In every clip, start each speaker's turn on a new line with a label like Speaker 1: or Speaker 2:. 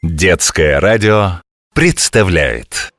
Speaker 1: Детское радио представляет.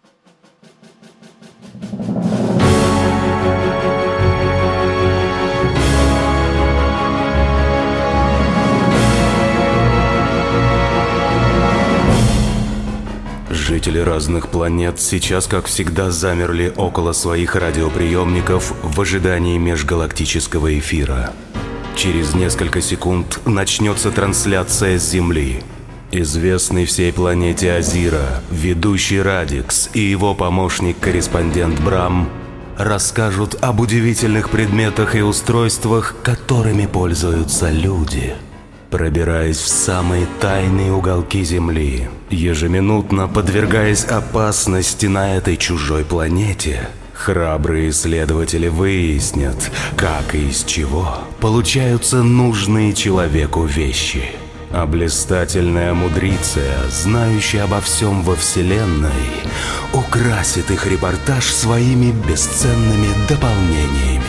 Speaker 2: Жители разных планет сейчас, как всегда, замерли около своих радиоприемников в ожидании межгалактического эфира. Через несколько секунд начнется трансляция с Земли. Известный всей планете Азира, ведущий Радикс и его помощник-корреспондент Брам расскажут об удивительных предметах и устройствах, которыми пользуются люди. Пробираясь в самые тайные уголки Земли, ежеминутно подвергаясь опасности на этой чужой планете, храбрые исследователи выяснят, как и из чего получаются нужные человеку вещи. А блистательная мудриция, знающая обо всем во Вселенной, украсит их репортаж своими бесценными дополнениями.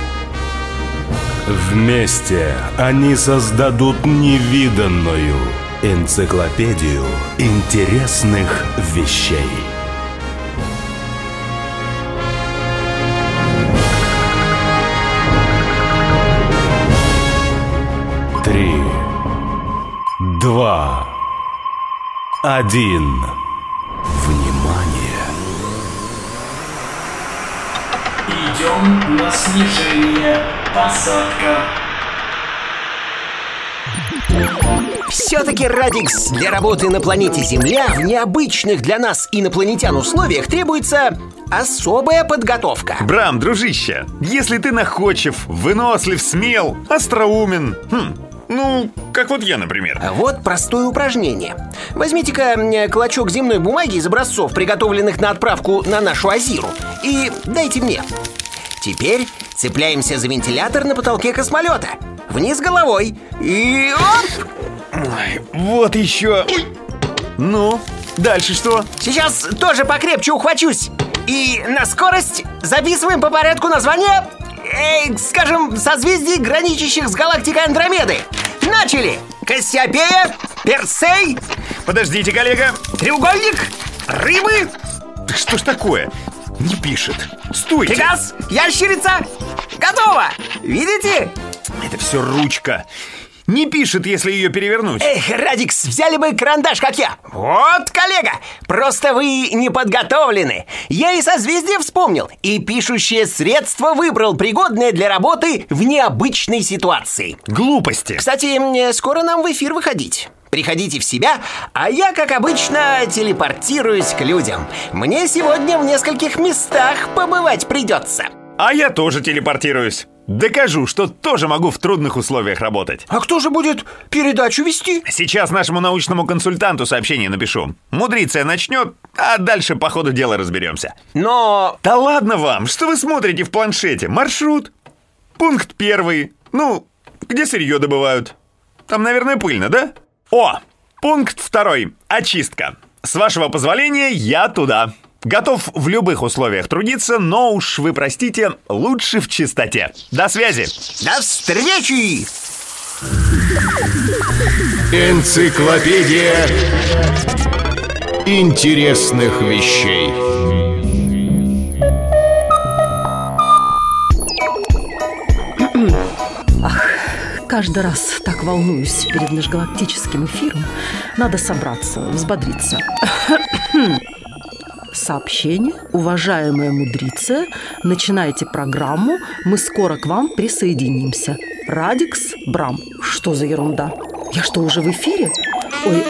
Speaker 2: Вместе они создадут невиданную энциклопедию интересных вещей. Три, 2, 1. Внимание!
Speaker 3: Идем на снижение. Посадка.
Speaker 4: Все-таки, Радикс, для работы на планете Земля в необычных для нас инопланетян условиях требуется особая подготовка.
Speaker 5: Брам, дружище, если ты находчив, вынослив, смел, остроумен, ну, как вот я, например.
Speaker 4: Вот простое упражнение. Возьмите-ка клочок земной бумаги из образцов, приготовленных на отправку на нашу Азиру, и дайте мне. Теперь цепляемся за вентилятор на потолке космолета. Вниз головой. И оп!
Speaker 5: Ой, вот еще. Ну, дальше что?
Speaker 4: Сейчас тоже покрепче ухвачусь. И на скорость записываем по порядку названия, скажем, созвездий, граничащих с галактикой Андромеды. Начали! Кассиопея, Персей.
Speaker 5: Подождите, коллега.
Speaker 4: Треугольник, рыбы.
Speaker 5: Да что ж такое? Не пишет. Стойте.
Speaker 4: Пегас, ящерица. Готово! Видите?
Speaker 5: Это все ручка. Не пишет, если ее перевернуть.
Speaker 4: Эх, Радикс, взяли бы карандаш, как я. Вот, коллега, просто вы не подготовлены. Я и созвездие вспомнил, и пишущее средство выбрал, пригодное для работы в необычной ситуации.
Speaker 5: Глупости.
Speaker 4: Кстати, скоро нам в эфир выходить. Приходите в себя, а я, как обычно, телепортируюсь к людям. Мне сегодня в нескольких местах побывать придется.
Speaker 5: А я тоже телепортируюсь. Докажу, что тоже могу в трудных условиях работать.
Speaker 4: А кто же будет передачу вести?
Speaker 5: Сейчас нашему научному консультанту сообщение напишу. Мудриция начнет, а дальше по ходу дела разберемся.
Speaker 4: Но...
Speaker 5: Да ладно вам, что вы смотрите в планшете? Маршрут. Пункт 1. Ну, где сырье добывают? Там, наверное, пыльно, да? О, пункт 2. Очистка. С вашего позволения, я туда. Готов в любых условиях трудиться, но уж вы простите, лучше в чистоте. До связи.
Speaker 4: До встречи!
Speaker 6: Энциклопедия интересных вещей.
Speaker 7: Каждый раз так волнуюсь перед межгалактическим эфиром. Надо собраться, взбодриться. Сообщение. Уважаемая мудрица, начинайте программу. Мы скоро к вам присоединимся. Радикс, Брам. Что за ерунда? Я что, уже в эфире? Ой.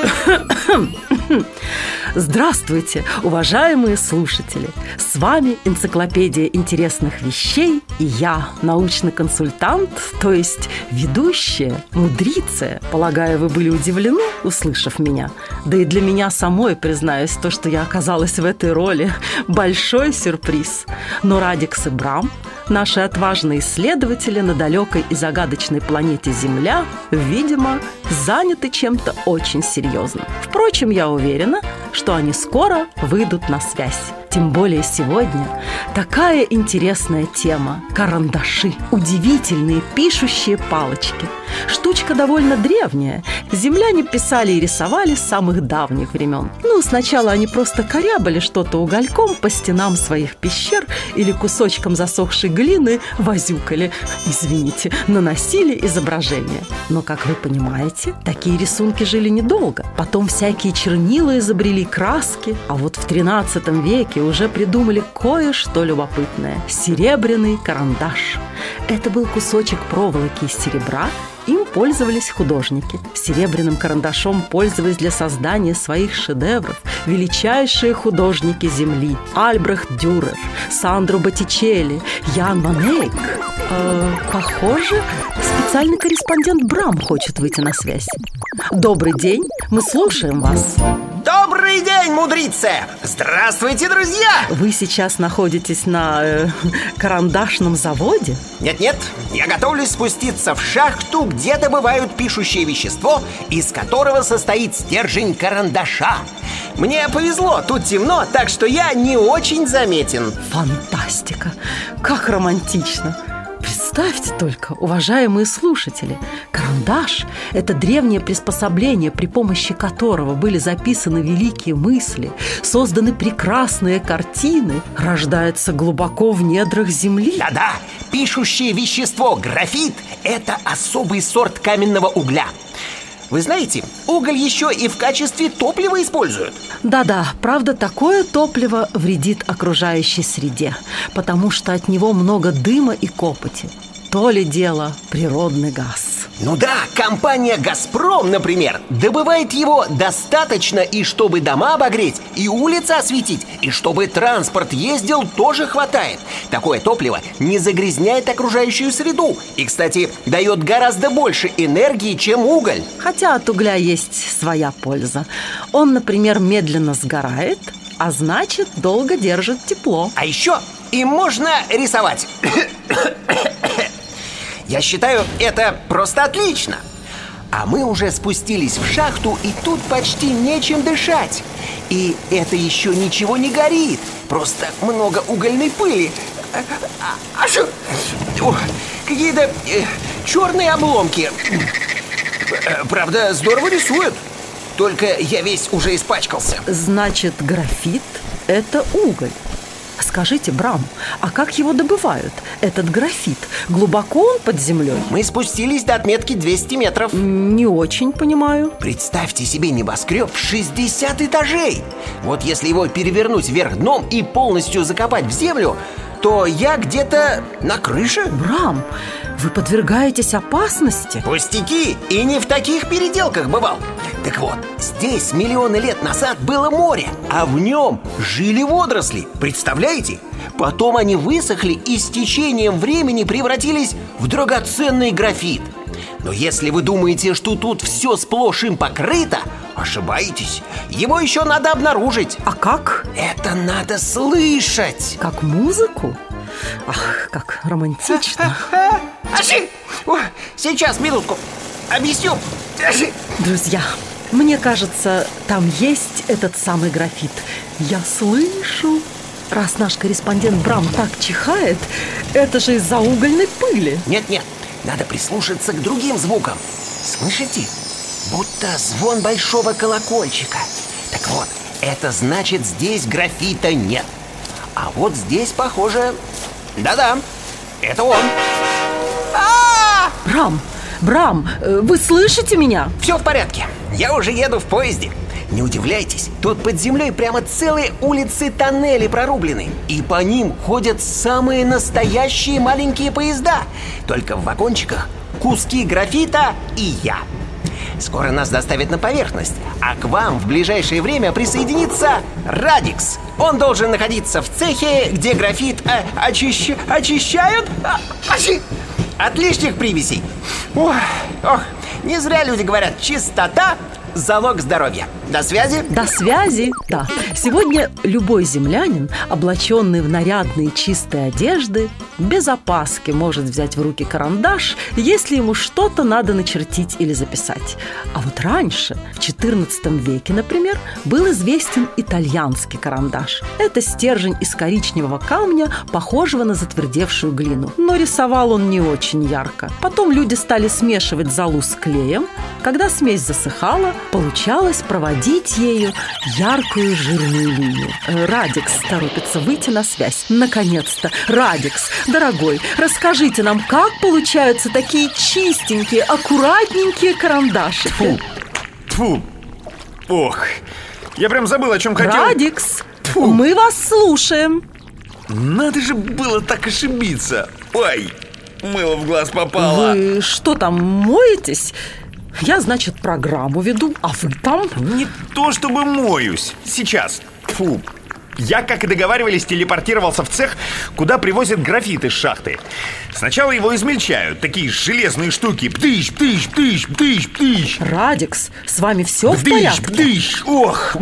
Speaker 7: Здравствуйте, уважаемые слушатели! С вами энциклопедия интересных вещей и я, научный консультант, то есть ведущая, мудриция. Полагаю, вы были удивлены, услышав меня. Да и для меня самой, признаюсь, то, что я оказалась в этой роли, большой сюрприз. Но Радикс и Брам, наши отважные исследователи на далекой и загадочной планете Земля, видимо, заняты чем-то очень серьезным. Впрочем, я уверена, что они скоро выйдут на связь. Тем более сегодня такая интересная тема – карандаши, удивительные пишущие палочки. Штучка довольно древняя. Земляне писали и рисовали с самых давних времен. Ну, сначала они просто корябали что-то угольком по стенам своих пещер или кусочком засохшей глины возюкали, извините, наносили изображения. Но, как вы понимаете, такие рисунки жили недолго. Потом всякие чернила изобрели, краски. А вот в 13 веке уже придумали кое-что любопытное – серебряный карандаш. Это был кусочек проволоки из серебра. Им пользовались художники. Серебряным карандашом пользовались для создания своих шедевров величайшие художники Земли: Альбрехт Дюрер, Сандро Боттичелли, Ян Ван Эйк. Похоже, специальный корреспондент Брам хочет выйти на связь. Добрый день, мы слушаем вас.
Speaker 4: Добрый день, мудрицы! Здравствуйте, друзья!
Speaker 7: Вы сейчас находитесь на карандашном заводе?
Speaker 4: Нет-нет, я готовлюсь спуститься в шахту, где добывают пишущее вещество, из которого состоит стержень карандаша. Мне повезло, тут темно, так что я не очень заметен.
Speaker 7: Фантастика! Как романтично! Представьте только, уважаемые слушатели, карандаш – это древнее приспособление, при помощи которого были записаны великие мысли, созданы прекрасные картины, рождается глубоко в недрах земли.
Speaker 4: Да-да, пишущее вещество графит – это особый сорт каменного угля. Вы знаете, уголь еще и в качестве топлива используют.
Speaker 7: Да-да, правда, такое топливо вредит окружающей среде, потому что от него много дыма и копоти. То ли дело природный газ.
Speaker 4: Ну да, компания «Газпром», например, добывает его достаточно и чтобы дома обогреть, и улицы осветить, и чтобы транспорт ездил, тоже хватает. Такое топливо не загрязняет окружающую среду и, кстати, дает гораздо больше энергии, чем уголь.
Speaker 7: Хотя от угля есть своя польза. Он, например, медленно сгорает, а значит, долго держит тепло.
Speaker 4: А еще им можно рисовать. Я считаю, это просто отлично. А мы уже спустились в шахту, и тут почти нечем дышать. И это еще ничего не горит. Просто много угольной пыли. Какие-то черные обломки. Правда, здорово рисуют. Только я весь уже испачкался.
Speaker 7: Значит, графит – это уголь. Скажите, Брам, а как его добывают, этот графит? Глубоко он под землей?
Speaker 4: Мы спустились до отметки 200 метров.
Speaker 7: Не очень понимаю.
Speaker 4: Представьте себе небоскреб в 60 этажей. Вот если его перевернуть вверх дном и полностью закопать в землю, то я где-то на крыше.
Speaker 7: Брам, вы подвергаетесь опасности.
Speaker 4: Пустяки, и не в таких переделках бывал. Так вот, здесь миллионы лет назад было море, а в нем жили водоросли. Представляете? Потом они высохли и с течением времени превратились в драгоценный графит. Но если вы думаете, что тут все сплошь им покрыто, ошибаетесь. Его еще надо обнаружить.
Speaker 7: А как?
Speaker 4: Это надо слышать.
Speaker 7: Как музыку? Ах, как романтично.
Speaker 4: Сейчас, минутку. Объясню.
Speaker 7: Друзья, мне кажется, там есть этот самый графит. Я слышу. Раз наш корреспондент Брам так чихает, это же из-за угольной пыли.
Speaker 4: Нет-нет, надо прислушаться к другим звукам. Слышите? Будто звон большого колокольчика. Так вот, это значит, здесь графита нет. А вот здесь, похоже... Да-да, это он.
Speaker 7: Брам, вы слышите меня?
Speaker 4: Все в порядке, я уже еду в поезде. Не удивляйтесь, тут под землей прямо целые улицы тоннели прорублены. И по ним ходят самые настоящие маленькие поезда. Только в вагончиках куски графита и я. Скоро нас доставят на поверхность, а к вам в ближайшее время присоединится Радикс. Он должен находиться в цехе, где графит очищают от лишних примесей. Не зря люди говорят, чистота – залог здоровья. До связи?
Speaker 7: До связи, да. Сегодня любой землянин, облаченный в нарядные чистые одежды, без опаски может взять в руки карандаш, если ему что-то надо начертить или записать. А вот раньше, в XIV веке, например, был известен итальянский карандаш. Это стержень из коричневого камня, похожего на затвердевшую глину. Но рисовал он не очень ярко. Потом люди стали смешивать золу с клеем. Когда смесь засыхала, получалось проводить ею яркую жирную линию. Радикс торопится выйти на связь. Наконец-то! Радикс, дорогой, расскажите нам, как получаются такие чистенькие, аккуратненькие карандаши?
Speaker 5: Тьфу. Ох, я прям забыл, о чем хотел.
Speaker 7: Радикс, мы вас слушаем.
Speaker 5: Надо же было так ошибиться. Ой, мыло в глаз попало.
Speaker 7: Вы что там, моетесь? Я, значит, программу веду, а вы там?
Speaker 5: Не то чтобы моюсь. Сейчас. Фу. Я, как и договаривались, телепортировался в цех, куда привозят графит из шахты. Сначала его измельчают. Такие железные штуки. Птыщ, птыщ, птыщ, птыщ, птыщ.
Speaker 7: Радикс, с вами все в порядке?
Speaker 5: Птыщ, ох.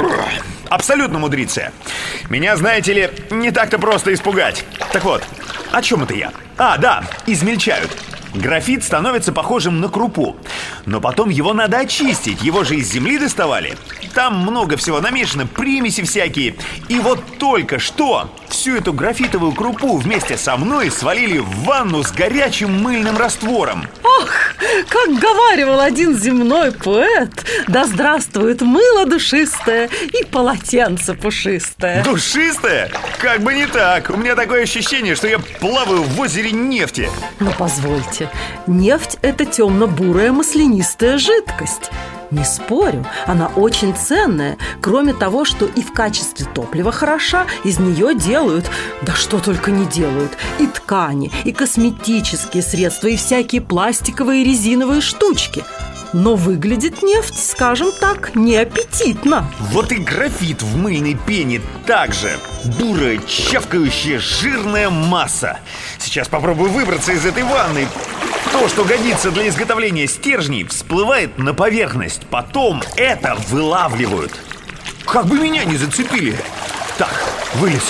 Speaker 5: Абсолютно, мудрица. Меня, знаете ли, не так-то просто испугать. Так вот, о чем это я? А, да, измельчают. Графит становится похожим на крупу. Но потом его надо очистить. Его же из земли доставали. Там много всего намешано, примеси всякие. И вот только что всю эту графитовую крупу вместе со мной свалили в ванну с горячим мыльным раствором.
Speaker 7: Ох, как говаривал один земной поэт: да здравствует мыло душистое и полотенце пушистое.
Speaker 5: Душистое? Как бы не так. У меня такое ощущение, что я плаваю в озере нефти.
Speaker 7: Но позвольте, нефть – это темно-бурая маслянистая жидкость. Не спорю, она очень ценная. Кроме того, что и в качестве топлива хороша, из нее делают, да что только не делают, и ткани, и косметические средства, и всякие пластиковые и резиновые штучки. Но выглядит нефть, скажем так, неаппетитно.
Speaker 5: Вот и графит в мыльной пене также. Бурая, чавкающая, жирная масса. Сейчас попробую выбраться из этой ванны. То, что годится для изготовления стержней, всплывает на поверхность. Потом это вылавливают. Как бы меня не зацепили. Так, вылез.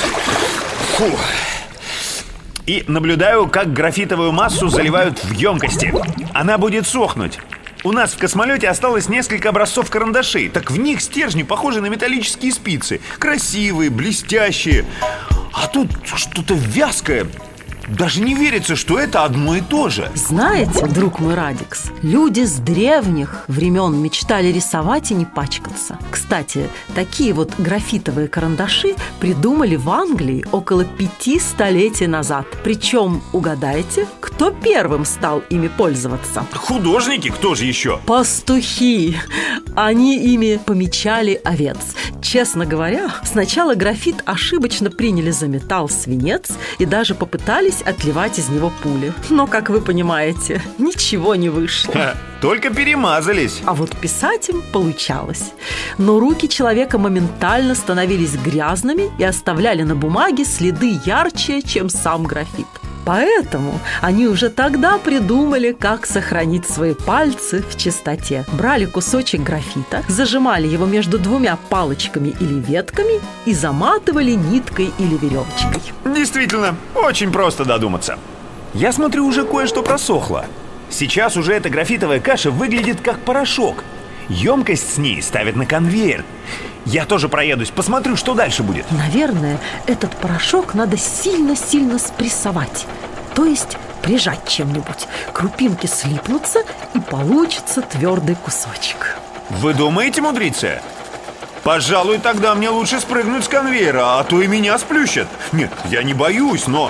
Speaker 5: Фу. И наблюдаю, как графитовую массу заливают в емкости. Она будет сохнуть. У нас в космолете осталось несколько образцов карандашей. Так в них стержни похожи на металлические спицы. Красивые, блестящие. А тут что-то вязкое. Даже не верится, что это одно и то же.
Speaker 7: Знаете, друг мой Радикс, люди с древних времен мечтали рисовать и не пачкаться. Кстати, такие вот графитовые карандаши придумали в Англии около 5 столетий назад. Причем, угадайте, кто первым стал ими пользоваться?
Speaker 5: Художники? Кто же еще?
Speaker 7: Пастухи. Они ими помечали овец. Честно говоря, сначала графит ошибочно приняли за металл свинец и даже попытались отливать из него пули. Но, как вы понимаете, ничего не вышло.
Speaker 5: Только перемазались.
Speaker 7: А вот писать им получалось. Но руки человека моментально становились грязными и оставляли на бумаге следы ярче, чем сам графит. Поэтому они уже тогда придумали, как сохранить свои пальцы в чистоте. Брали кусочек графита, зажимали его между двумя палочками или ветками и заматывали ниткой или веревочкой.
Speaker 5: Действительно, очень просто додуматься. Я смотрю, уже кое-что просохло. Сейчас уже эта графитовая каша выглядит как порошок. Емкость с ней ставят на конвейер. Я тоже проедусь, посмотрю, что дальше будет.
Speaker 7: Наверное, этот порошок надо сильно-сильно спрессовать. То есть прижать чем-нибудь. Крупинки слипнутся, и получится твердый кусочек.
Speaker 5: Вы думаете, мудрица? Пожалуй, тогда мне лучше спрыгнуть с конвейера, а то и меня сплющат. Нет, я не боюсь, но...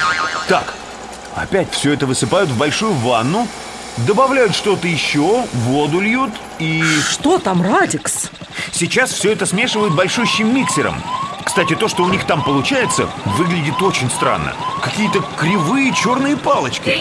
Speaker 5: Так, опять все это высыпают в большую ванну, добавляют что-то еще, воду льют и...
Speaker 7: Что там, Радикс?
Speaker 5: Сейчас все это смешивают большущим миксером. Кстати, то, что у них там получается, выглядит очень странно. Какие-то кривые черные палочки.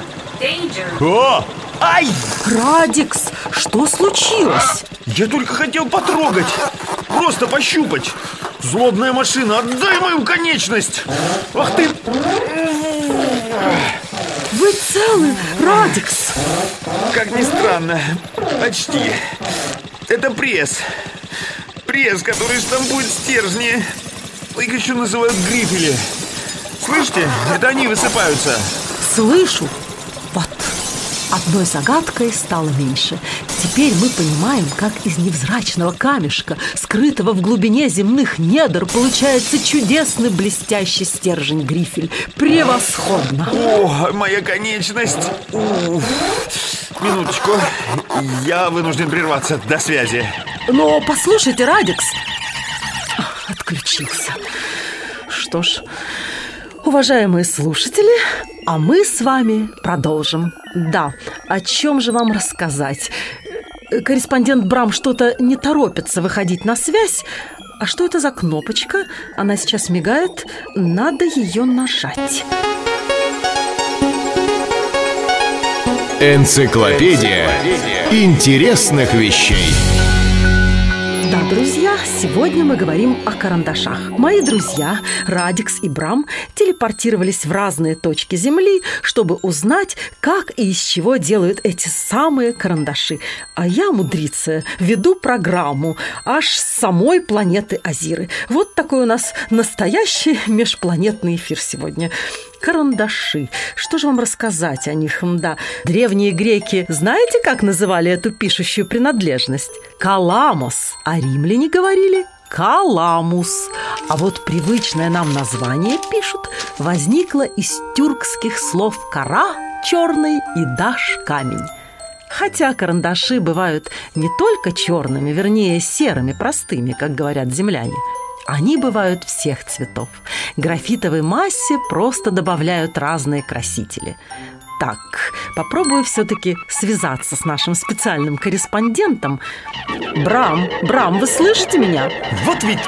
Speaker 5: О! Ай!
Speaker 7: Радикс, что случилось?
Speaker 5: Я только хотел потрогать. Просто пощупать. Злобная машина, отдай мою конечность. Ах ты!
Speaker 7: Вы целы, Радикс?
Speaker 5: Как ни странно, почти. Это пресс. Пресс, который штампует стержни. Их еще называют грифели. Слышите? Это они высыпаются.
Speaker 7: Слышу. Вот. Одной загадкой стало меньше. Теперь мы понимаем, как из невзрачного камешка, скрытого в глубине земных недр, получается чудесный блестящий стержень-грифель. Превосходно!
Speaker 5: О, моя конечность! Уф. Минуточку. Я вынужден прерваться. До связи.
Speaker 7: Но послушайте, Радикс. Отключился. Что ж, уважаемые слушатели, а мы с вами продолжим. Да, о чем же вам рассказать? Корреспондент Брам что-то не торопится выходить на связь. А что это за кнопочка? Она сейчас мигает. Надо ее нажать.
Speaker 6: Энциклопедия интересных вещей.
Speaker 7: Да, друзья, сегодня мы говорим о карандашах. Мои друзья Радикс и Брам телепортировались в разные точки Земли, чтобы узнать, как и из чего делают эти самые карандаши. А я, мудрица, веду программу аж с самой планеты Азиры. Вот такой у нас настоящий межпланетный эфир сегодня. Карандаши. Что же вам рассказать о них? Да, древние греки, знаете, как называли эту пишущую принадлежность? Каламос. А римляне говорили каламус. А вот привычное нам название, пишут, возникло из тюркских слов кара, черный, и даш, камень. Хотя карандаши бывают не только черными, вернее, серыми, простыми, как говорят земляне. Они бывают всех цветов. Графитовой массе просто добавляют разные красители. Так, попробую все-таки связаться с нашим специальным корреспондентом. Брам, вы слышите меня?
Speaker 5: Вот ведь...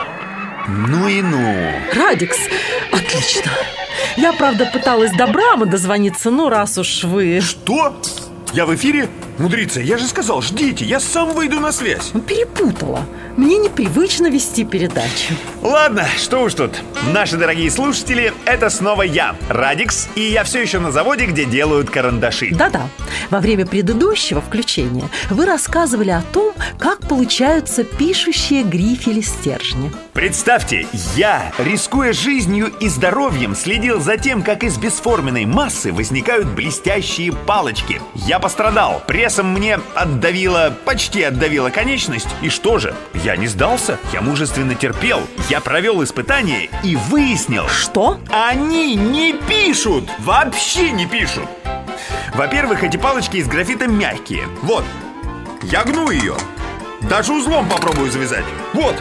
Speaker 5: Ну и ну.
Speaker 7: Радикс, отлично. Я, правда, пыталась до Брама дозвониться, но раз уж вы...
Speaker 5: Что? Я в эфире? Мудрица, я же сказал, ждите, я сам выйду на связь.
Speaker 7: Перепутала. Мне непривычно вести передачу.
Speaker 5: Ладно, что уж тут. Наши дорогие слушатели, это снова я, Радикс, и я все еще на заводе, где делают карандаши.
Speaker 7: Да-да. Во время предыдущего включения вы рассказывали о том, как получаются пишущие грифели-стержни.
Speaker 5: Представьте, я, рискуя жизнью и здоровьем, следил за тем, как из бесформенной массы возникают блестящие палочки. Я пострадал. Прессом мне почти отдавило конечность. И что же? Я не сдался. Я мужественно терпел. Я провел испытание и выяснил...
Speaker 7: Что?
Speaker 5: Они не пишут! Вообще не пишут! Во-первых, эти палочки из графита мягкие. Вот. Я гну ее. Даже узлом попробую завязать. Вот.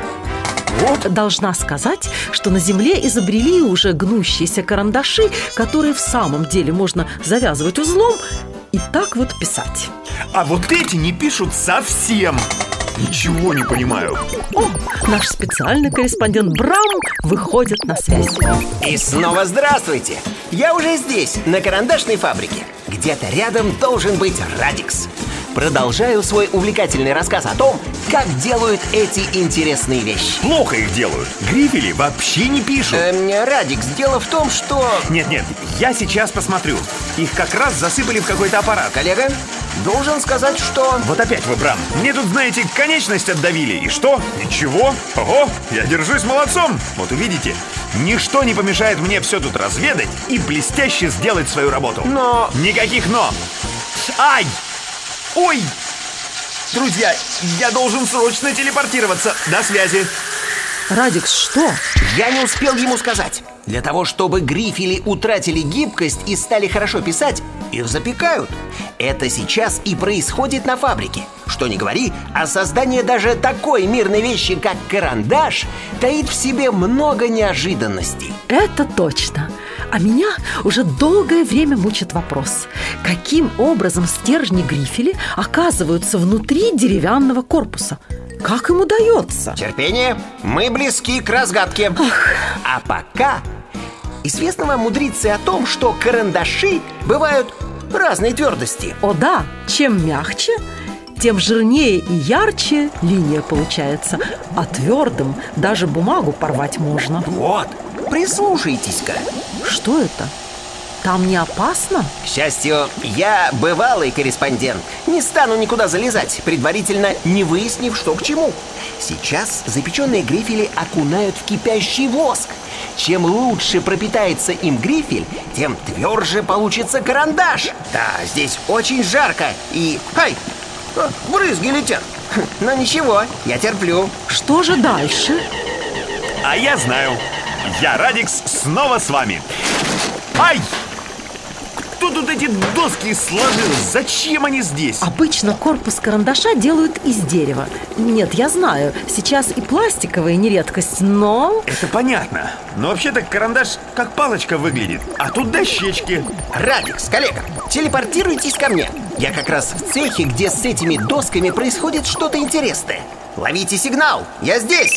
Speaker 7: Должна сказать, что на Земле изобрели уже гнущиеся карандаши, которые в самом деле можно завязывать узлом и так вот писать.
Speaker 5: А вот эти не пишут совсем. Ничего не понимаю.
Speaker 7: О, наш специальный корреспондент Брам выходит на связь.
Speaker 4: И снова здравствуйте. Я уже здесь, на карандашной фабрике. Где-то рядом должен быть Радикс. Продолжаю свой увлекательный рассказ о том, как делают эти интересные вещи.
Speaker 5: Плохо их делают. Грифели вообще не пишут.
Speaker 4: Радикс, дело в том, что...
Speaker 5: Нет, я сейчас посмотрю. Их как раз засыпали в какой-то аппарат.
Speaker 4: Коллега, должен сказать, что...
Speaker 5: Вот опять вы, Брам. Мне тут, знаете, конечность отдавили. И что? Ничего. Ого, я держусь молодцом. Вот увидите, ничто не помешает мне все тут разведать и блестяще сделать свою работу.
Speaker 4: Но...
Speaker 5: Никаких «но». Ай! Ой! Друзья, я должен срочно телепортироваться. До связи.
Speaker 7: Радикс, что?
Speaker 4: Я не успел ему сказать. Для того, чтобы грифели утратили гибкость и стали хорошо писать, их запекают. Это сейчас и происходит на фабрике. Что ни говори, а создание даже такой мирной вещи, как карандаш, таит в себе много неожиданностей.
Speaker 7: Это точно. А меня уже долгое время мучит вопрос, каким образом стержни-грифели оказываются внутри деревянного корпуса? Как им удается?
Speaker 4: Терпение, мы близки к разгадке. А пока известно вам, мудрицы, о том, что карандаши бывают разной твердости.
Speaker 7: О да, чем мягче, тем жирнее и ярче линия получается. А твердым даже бумагу порвать можно.
Speaker 4: Вот, прислушайтесь-ка.
Speaker 7: Что это? Там не опасно?
Speaker 4: К счастью, я бывалый корреспондент. Не стану никуда залезать, предварительно не выяснив, что к чему. Сейчас запеченные грифели окунают в кипящий воск. Чем лучше пропитается им грифель, тем тверже получится карандаш. Да, здесь очень жарко и... Ай! Брызги летят. Но ничего, я терплю.
Speaker 7: Что же дальше?
Speaker 5: А я знаю. Я, Радикс, снова с вами. Ай! Кто тут эти доски сложил? Зачем они здесь?
Speaker 7: Обычно корпус карандаша делают из дерева. Нет, я знаю, сейчас и пластиковые не редкость, но...
Speaker 5: Это понятно. Но вообще-то карандаш как палочка выглядит. А тут дощечки.
Speaker 4: Радикс, коллега, телепортируйтесь ко мне. Я как раз в цехе, где с этими досками происходит что-то интересное. Ловите сигнал, я здесь.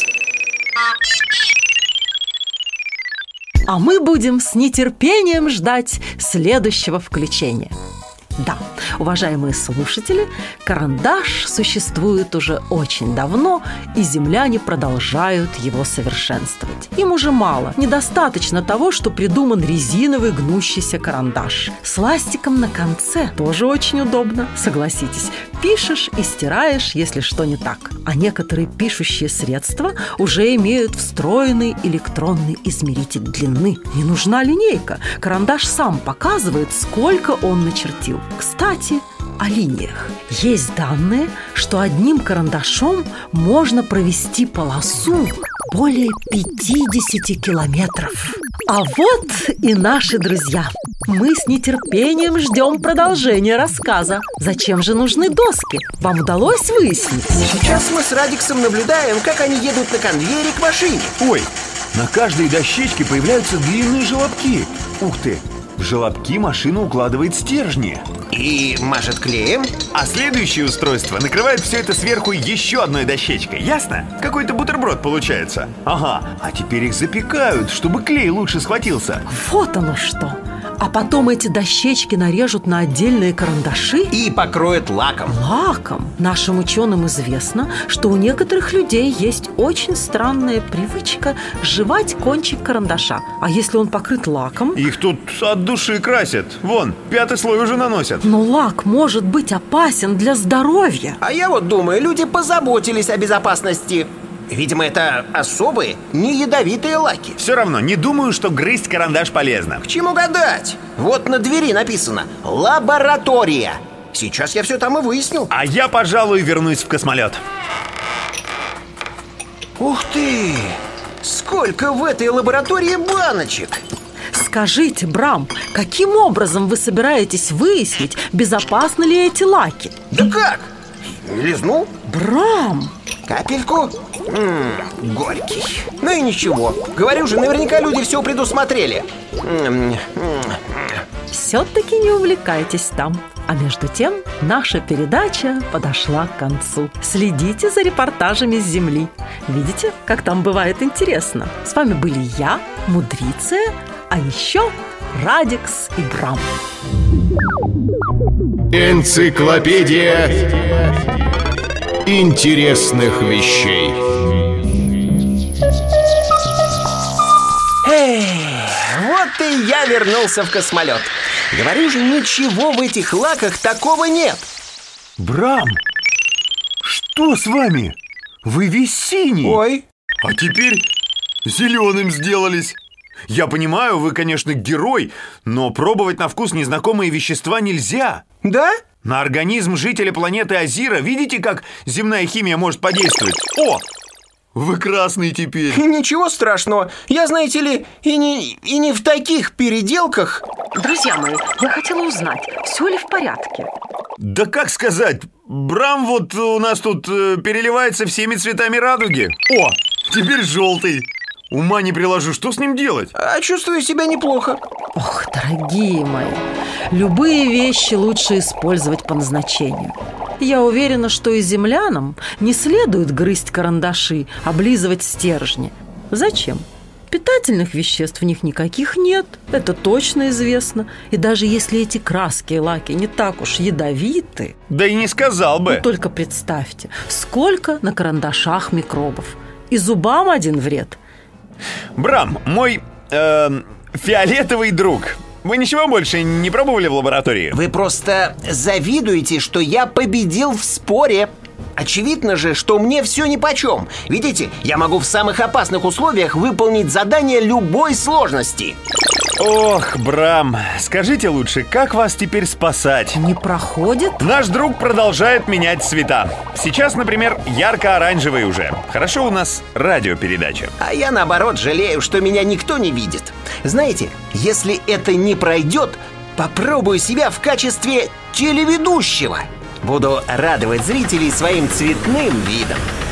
Speaker 7: А мы будем с нетерпением ждать следующего включения. Да, уважаемые слушатели, карандаш существует уже очень давно, и земляне продолжают его совершенствовать. Им уже мало, недостаточно того, что придуман резиновый гнущийся карандаш. С ластиком на конце тоже очень удобно, согласитесь. Пишешь и стираешь, если что не так. А некоторые пишущие средства уже имеют встроенный электронный измеритель длины. Не нужна линейка, карандаш сам показывает, сколько он начертил. Кстати, о линиях. Есть данные, что одним карандашом можно провести полосу более 50 километров. А вот и наши друзья. Мы с нетерпением ждем продолжения рассказа. Зачем же нужны доски? Вам удалось выяснить?
Speaker 4: Сейчас мы с Радиксом наблюдаем, как они едут на конвейере к машине.
Speaker 5: Ой, на каждой дощечке появляются длинные желобки. Ух ты! В желобки машина укладывает стержни.
Speaker 4: И мажет клеем.
Speaker 5: А следующее устройство накрывает все это сверху еще одной дощечкой. Ясно? Какой-то бутерброд получается. Ага, а теперь их запекают, чтобы клей лучше схватился.
Speaker 7: Вот оно что. А потом эти дощечки нарежут на отдельные карандаши
Speaker 4: и покроют лаком.
Speaker 7: Лаком? Нашим ученым известно, что у некоторых людей есть очень странная привычка жевать кончик карандаша. А если он покрыт лаком?
Speaker 5: Их тут от души красят. Вон, 5-й слой уже наносят.
Speaker 7: Но лак может быть опасен для здоровья.
Speaker 4: А я вот думаю, люди позаботились о безопасности. Видимо, это особые, не ядовитые лаки.
Speaker 5: Все равно, не думаю, что грызть карандаш полезно.
Speaker 4: К чему гадать? Вот на двери написано «Лаборатория». Сейчас я все там и выяснил.
Speaker 5: А я, пожалуй, вернусь в космолет.
Speaker 4: Ух ты! Сколько в этой лаборатории баночек!
Speaker 7: Скажите, Брам, каким образом вы собираетесь выяснить, безопасны ли эти лаки?
Speaker 4: Да как? Лизну?
Speaker 7: Брам!
Speaker 4: Капельку? Горький. Ну и ничего. Говорю же, наверняка люди все предусмотрели.
Speaker 7: Все-таки не увлекайтесь там. А между тем, наша передача подошла к концу. Следите за репортажами с Земли. Видите, как там бывает интересно. С вами были я, Мудриция, а еще Радикс и Брам.
Speaker 6: Энциклопедия интересных вещей.
Speaker 4: Вот и я вернулся в космолет. Говорю же, ничего в этих лаках такого нет.
Speaker 5: Брам, что с вами? Вы весь синий.
Speaker 4: Ой.
Speaker 5: А теперь зеленым сделались. Я понимаю, вы, конечно, герой, но пробовать на вкус незнакомые вещества нельзя.
Speaker 4: Да?
Speaker 5: На организм жителя планеты Азира видите, как земная химия может подействовать? О! Вы красный теперь.
Speaker 4: Ничего страшного. Я, знаете ли, и не в таких переделках.
Speaker 7: Друзья мои, я хотела узнать, все ли в порядке?
Speaker 5: Да как сказать, Брам вот у нас тут переливается всеми цветами радуги. О, теперь желтый. Ума не приложу, что с ним делать?
Speaker 4: А чувствую себя неплохо.
Speaker 7: Ох, дорогие мои, любые вещи лучше использовать по назначению. Я уверена, что и землянам не следует грызть карандаши, облизывать стержни. Зачем? Питательных веществ в них никаких нет, это точно известно. И даже если эти краски и лаки не так уж ядовиты...
Speaker 5: Да и не сказал бы.
Speaker 7: Ну, только представьте, сколько на карандашах микробов. И зубам один вред.
Speaker 5: Брам, мой фиолетовый друг, Вы ничего больше не пробовали в лаборатории?
Speaker 4: Вы просто завидуете, что я победил в споре. Очевидно же, что мне все нипочем. Видите, я могу в самых опасных условиях выполнить задание любой сложности.
Speaker 5: Ох, Брам, скажите лучше, как вас теперь спасать?
Speaker 7: Не проходит?
Speaker 5: Наш друг продолжает менять цвета. Сейчас, например, ярко-оранжевый уже. Хорошо, у нас радиопередача.
Speaker 4: А я, наоборот, жалею, что меня никто не видит. Знаете, если это не пройдет, попробую себя в качестве телеведущего. Буду радовать зрителей своим цветным видом.